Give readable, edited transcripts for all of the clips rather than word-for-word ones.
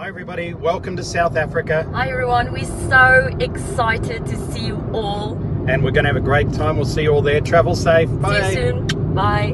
everybody, welcome to South Africa. Hi everyone, we're so excited to see you all. And we're going to have a great time. We'll see you all there. Travel safe. Bye. See you soon. Bye.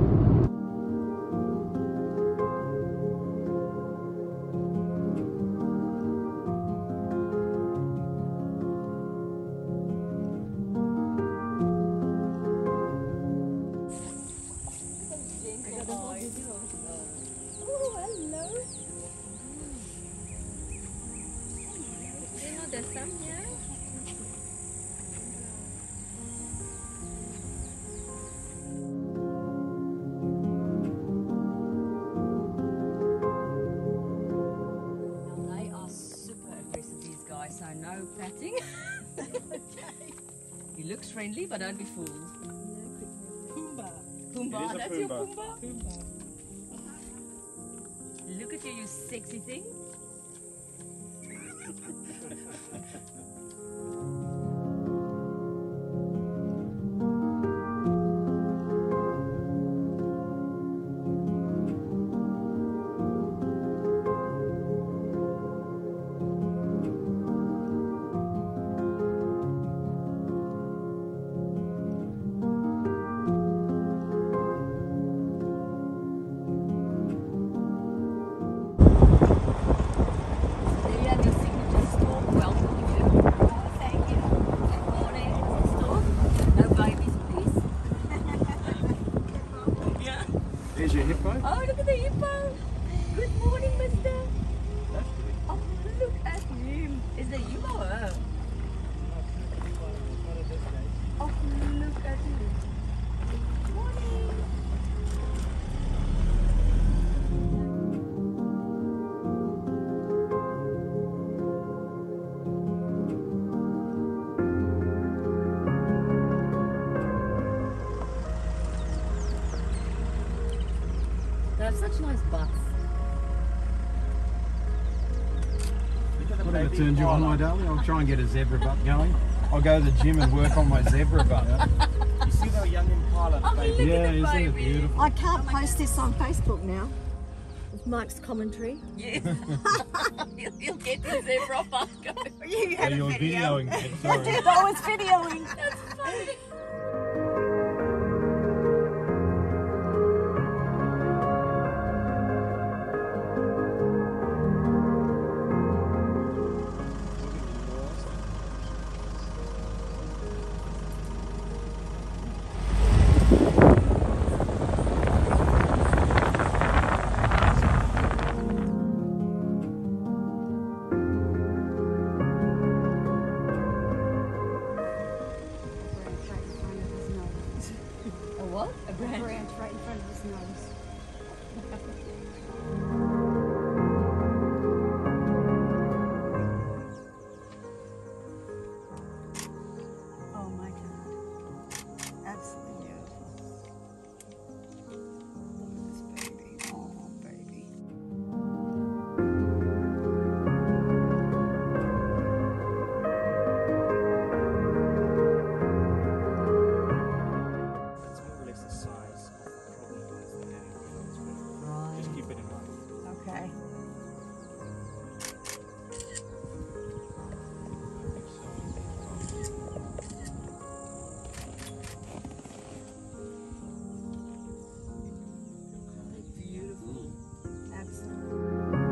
There's some here. Now they are super aggressive, these guys, so no patting. Okay. He looks friendly, but don't be fooled. Pumbaa. Pumbaa, that's your Pumbaa? Pumbaa. Look at you, you sexy thing. There's your hippo. Oh, look at the hippo. Good morning, mister. That's pretty. Oh, look at him. Is that you or her? Oh, look at him. Morning. They have such nice butts. Whatever turns you on, my darling. I'll try and get a zebra butt going. I'll go to the gym and work on my zebra butt. You see that young impala baby? Yeah, isn't it beautiful? I can't post this on Facebook now. With Mike's commentary. Yes. You'll get the zebra butt going. You had you're videoing it, sorry. I was videoing. That's funny. What? A branch? Branch right in front of his nose. Oh my God. Absolutely beautiful. Look at this baby. Oh, baby. Okay. Beautiful. Absolutely.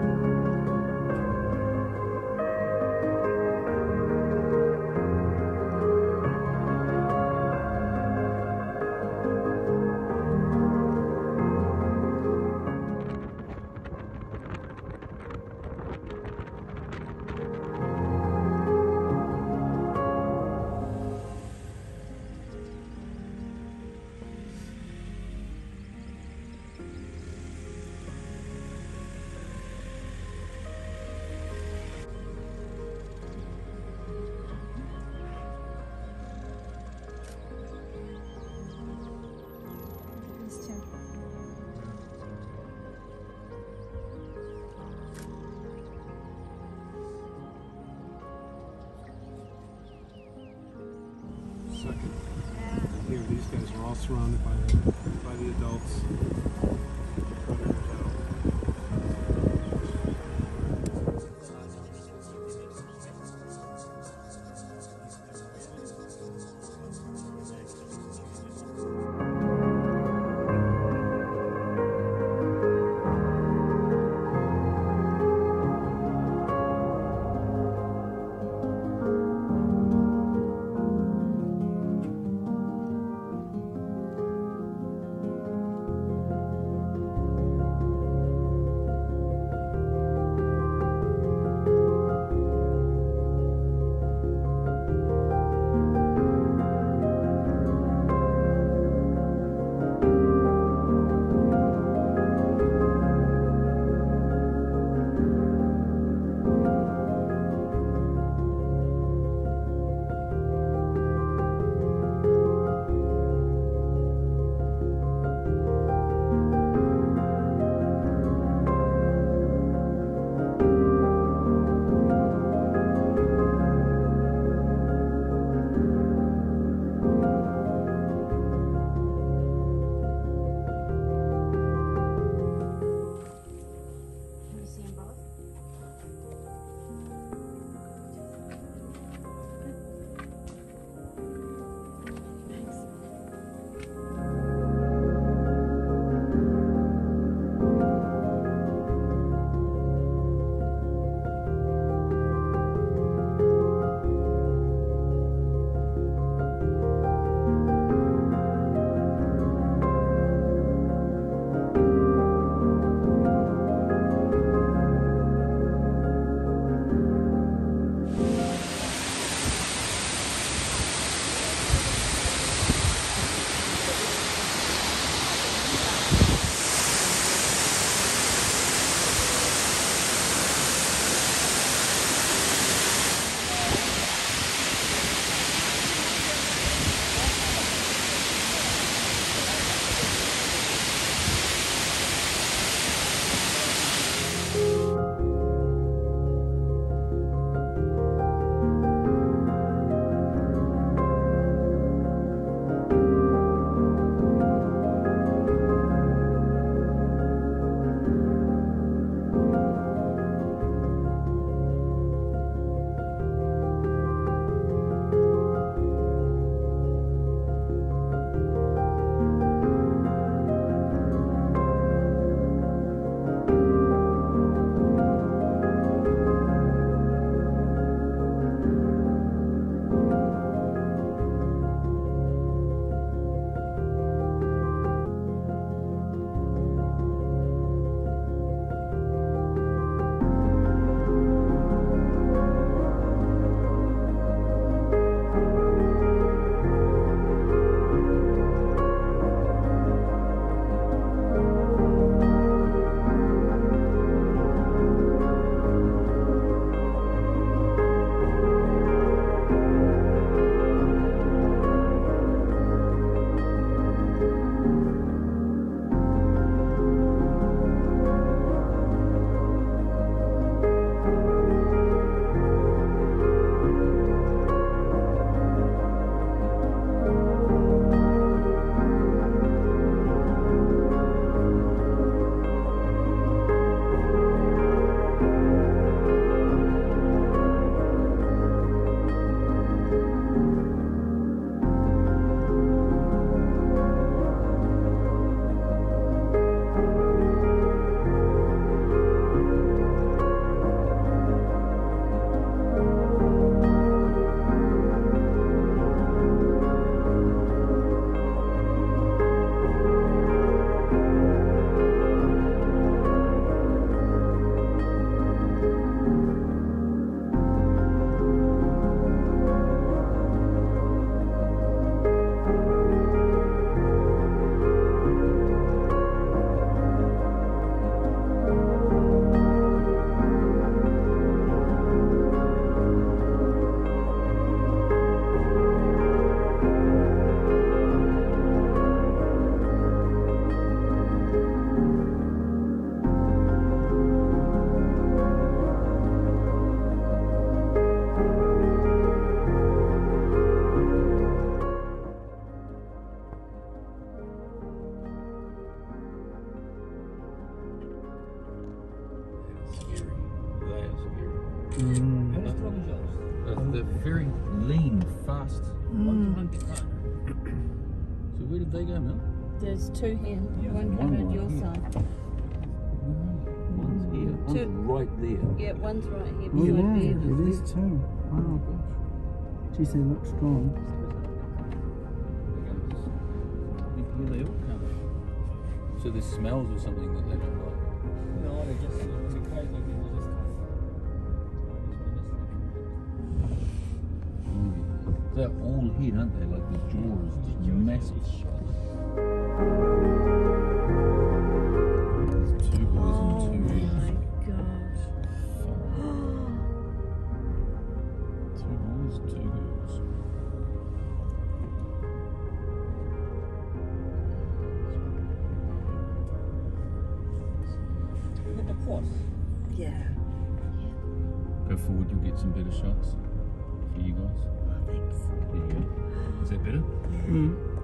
Second. Here, these guys are all surrounded by the adults. They're very lean, fast. So where did they go, Mel? There's two here. One coming at your side. One's here. One's right there. Yeah, one's right here Oh, beside yeah, Beaver's. it is too. Wow. Geez, they look strong. Here they all come. So there's smells or something that they don't like. No, they just They're all here, aren't they? Like the jaws, just massive. Two boys and two girls. Gosh. Two boys, two girls. Yeah. Go forward, you'll get some better shots for you guys. Thanks. There you go. Is that better? Mm.